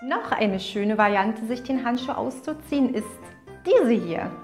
Noch eine schöne Variante, sich den Handschuh auszuziehen, ist diese hier.